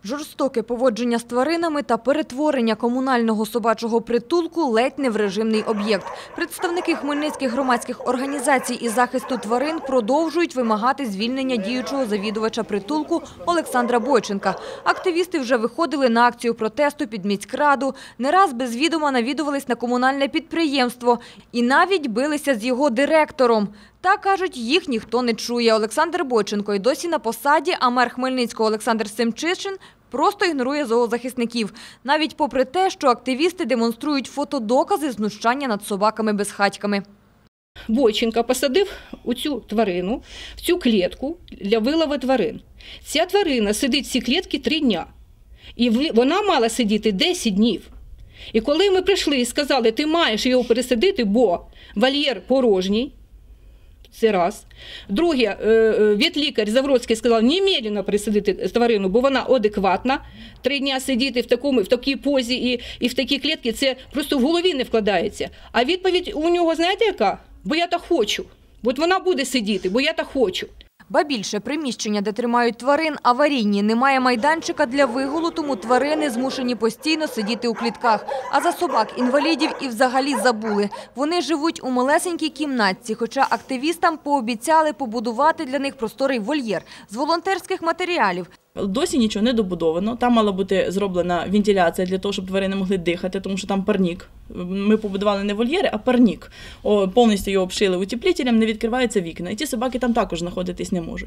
Жорстоке поводження з тваринами та перетворення комунального собачого притулку ледь не в режимний об'єкт. Представники хмельницьких громадських організацій із захисту тварин продовжують вимагати звільнення діючого завідувача притулку Олександра Бойченка. Активісти вже виходили на акцію протесту під міськраду, не раз без відома навідувались на комунальне підприємство і навіть билися з його директором. Та, кажуть, їх ніхто не чує. Олександр Бойченко й досі на посаді, а мер Хмельницького Олександр Семчишин просто ігнорує зоозахисників. Навіть попри те, що активісти демонструють фотодокази знущання над собаками-безхатьками. Бойченко посадив цю тварину в цю клітку для вилову тварин. Ця тварина сидить в цій клітці 3 дні. І вона мала сидіти 10 днів. І коли ми прийшли і сказали, ти маєш його пересадити, бо вольєр порожній, це раз. Друге, ветлікар Заводський сказав, немедленно пересадити тварину, бо вона адекватна. 3 дні сидіти в такій позі і в такій клітці, це просто в голові не вкладається. А відповідь у нього, знаєте яка? Бо я так хочу. От вона буде сидіти, бо я так хочу. Ба більше, приміщення, де тримають тварин, аварійні. Немає майданчика для вигулу, тому тварини змушені постійно сидіти у клітках. А за собак-інвалідів і взагалі забули. Вони живуть у малесенькій кімнатці, хоча активістам пообіцяли побудувати для них просторий вольєр з волонтерських матеріалів. Досі нічого не добудовано. Там мала бути зроблена вентиляція для того, щоб тварини могли дихати, тому що там парнік. Ми побудували не вольєри, а парнік. Повністю його обшили утеплителем, не відкриваються вікна. І ті собаки там також знаходитись не можуть.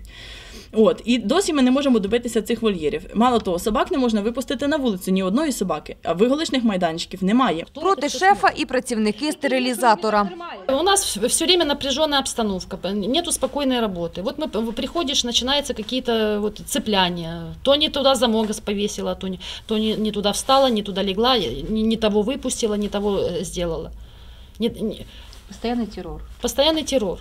І досі ми не можемо добитися цих вольєрів. Мало того, собак не можна випустити на вулицю, ні одної собаки, а вигулочних майданчиків немає. Проти шефа і працівники стерилізатора. У нас все время напряженная обстановка, нету спокойной работы. Вот приходишь, начинаются какие-то цепляния. То не туда замок повесила, то не туда встала, не туда легла, не того выпустила, не того сделала. Постоянный террор. Постоянный террор.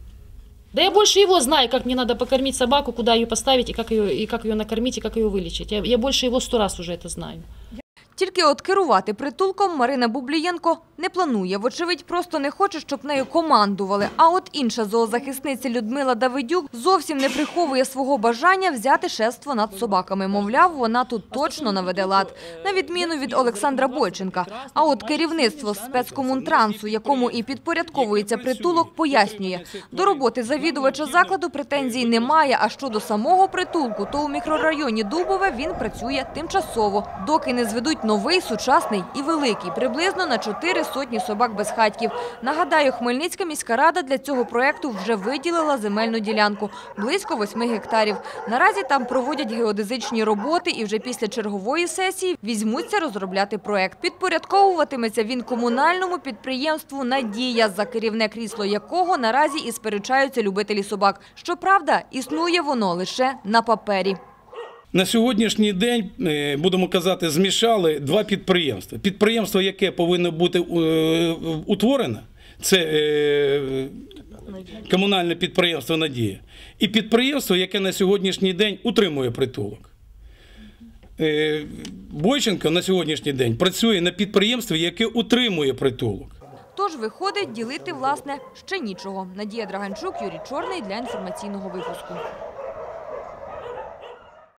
Да я больше его знаю, как мне надо покормить собаку, куда ее поставить, и как ее накормить, и как ее вылечить. Я больше его 100 раз уже это знаю. Тільки от керувати притулком Марина Бублієнко не планує. Вочевидь, просто не хоче, щоб нею командували. А от інша зоозахисниця Людмила Давидюк зовсім не приховує свого бажання взяти шефство над собаками. Мовляв, вона тут точно наведе лад. На відміну від Олександра Бойченка. А от керівництво спецкомунтрансу, якому і підпорядковується притулок, пояснює. До роботи завідувача закладу претензій немає, а щодо самого притулку, то у мікрорайоні Дубове він працює тимчасово, доки не зведуть новий, сучасний і великий, приблизно на 400 собак-безхатьків. Нагадаю, Хмельницька міська рада для цього проєкту вже виділила земельну ділянку – близько 8 гектарів. Наразі там проводять геодезичні роботи і вже після чергової сесії візьмуться розробляти проєкт. Підпорядковуватиметься він комунальному підприємству «Надія», за керівне крісло якого наразі і сперечаються любителі собак. Щоправда, існує воно лише на папері. На сьогоднішній день, будемо казати, змішали 2 підприємства. Підприємство, яке повинно бути утворене, це комунальне підприємство «Надія», і підприємство, яке на сьогоднішній день утримує притулок. Бойченко на сьогоднішній день працює на підприємстві, яке утримує притулок. Тож виходить, ділити, власне, ще нічого. Надія Драганчук, Юрій Чорний для інформаційного випуску.